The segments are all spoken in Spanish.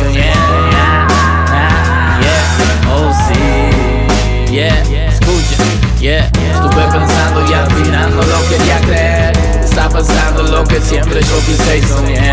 soñé. Oh sí, escucha, estuve pensando y al final no lo quería creer. Está pasando lo que siempre yo quise y soñé.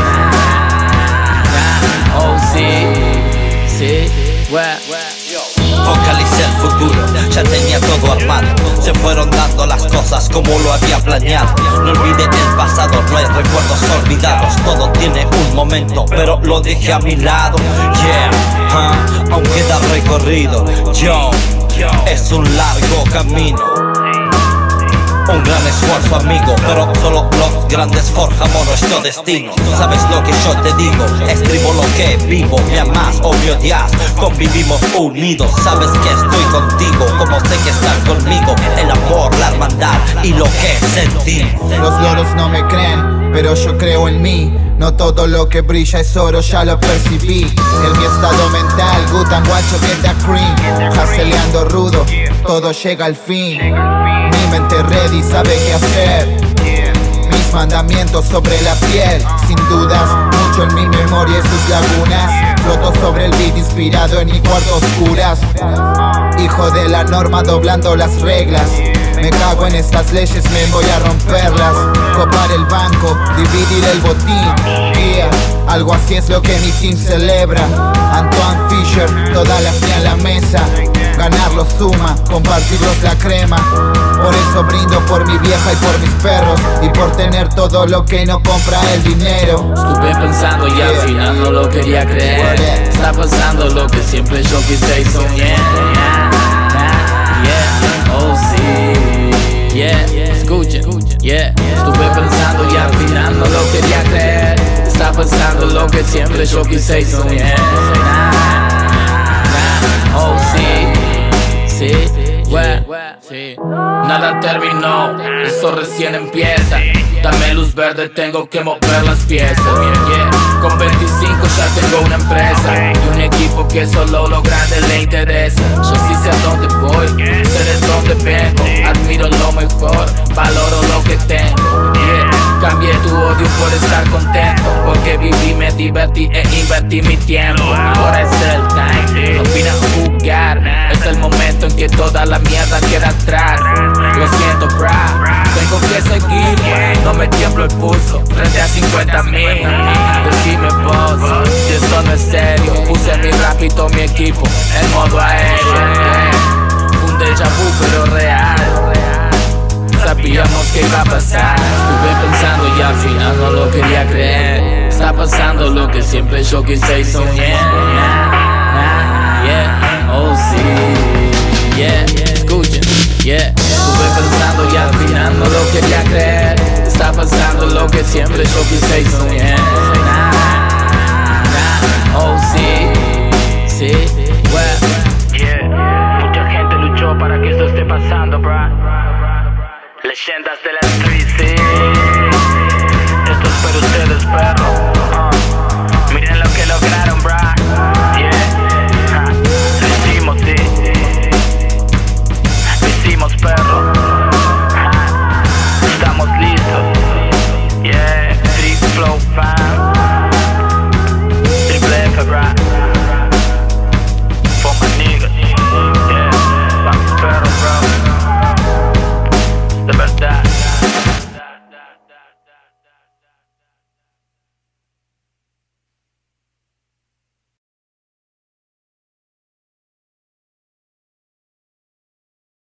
Oh sí, Focalicé el futuro, ya tenía todo armado. Se fueron dando las cosas como lo había planeado. No olvidé el pasado, no hay recuerdos olvidados. Todo tiene un momento, pero lo dejé a mi lado. Aún queda recorrido. Es un largo camino, un gran esfuerzo, amigo, pero solo los grandes forjamos nuestro destino. Sabes lo que yo te digo, escribo lo que vivo. Me amas o me odias, convivimos unidos. Sabes que estoy contigo, como sé que estás conmigo. El amor, la hermandad y lo que sentimos. Los loros no me creen, pero yo creo en mí. No todo lo que brilla es oro, ya lo percibí. En mi estado mental, Gutan guacho get the cream. Hustleando rudo, todo llega al fin. Mi mente ready, sabe qué hacer. Mis mandamientos sobre la piel. Sin dudas, mucho en mi memoria y sus lagunas. Floto sobre el beat inspirado en mi cuarto oscuras. Hijo de la norma doblando las reglas. Me cago en estas leyes, me voy a romperlas. Copar el banco, dividir el botín. Algo así es lo que mi team celebra. Antoine Fisher, toda la fría en la mesa. Ganarlo suma, compartirlos la crema. Por eso brindo por mi vieja y por mis perros. Y por tener todo lo que no compra el dinero. Estuve pensando y al final no lo quería creer. Está pasando lo que siempre yo quise y soñé. Oh sí, escucha, estuve pensando y al final no lo quería creer. Está pasando lo que siempre yo quise y soñé. Oh sí, nada terminó, esto recién empieza. Dame luz verde, tengo que mover las piezas. Con 25 ya tengo una empresa y un equipo que solo lo grande le interesa. Yo sí sé a dónde voy, sé de dónde vengo. Admiro lo mejor, valoro lo que tengo. Cambié tu odio por estar contento, porque viví, me divertí e invertí mi tiempo. Ahora es el time, no vine a jugar. Es el momento en que toda la mierda queda atrás. Lo siento, bra, tengo que seguir. No me tiemblo el pulso frente a 50,000. Decime vos, si esto no es serio. Puse mi rap y todo mi equipo en modo aéreo. Un déjà vu pero real. Sabíamos que iba a pasar. Estuve pensando y al final no lo quería creer. Está pasando lo que siempre yo quise y soñé. Oh sí, escuchen, estuve pensando y al final no lo quería creer. Está pasando lo que siempre yo quise y soñé. Oh sí, mucha gente luchó para que esto esté pasando, bro. Leyendas de la